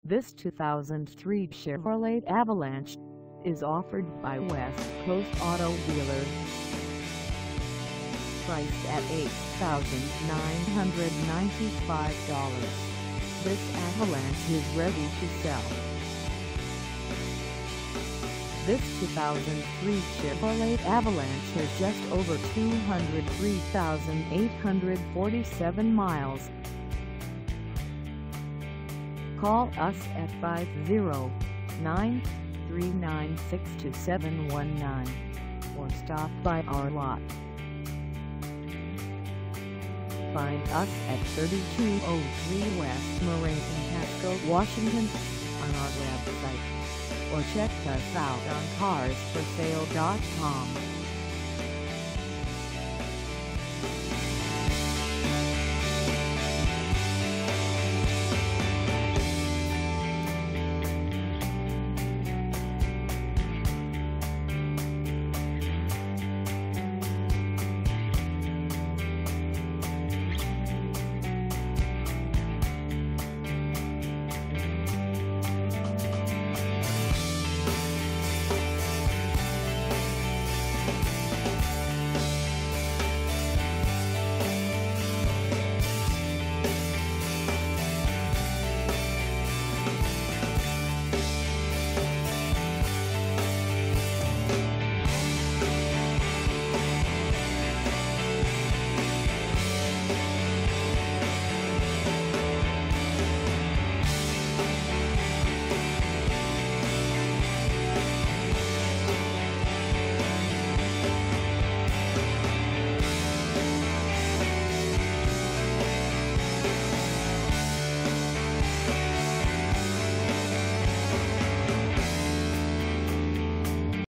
This 2003 Chevrolet Avalanche is offered by West Coast Auto Dealers. Priced at $8,995, this Avalanche is ready to sell. This 2003 Chevrolet Avalanche has just over 203,847 miles. Call us at 509-396-2719 or stop by our lot. Find us at 3203 West Marie Pasco, Washington on our website, or check us out on carsforsale.com.